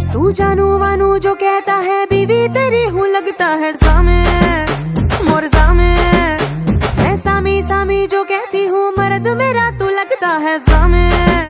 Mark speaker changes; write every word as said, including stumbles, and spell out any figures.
Speaker 1: तू जानू वानू जो कहता है, बीवी तेरी हूँ लगता है सामे, मोर सामे। मैं सामी सामी जो कहती हूँ, मर्द मेरा तू लगता है सामे।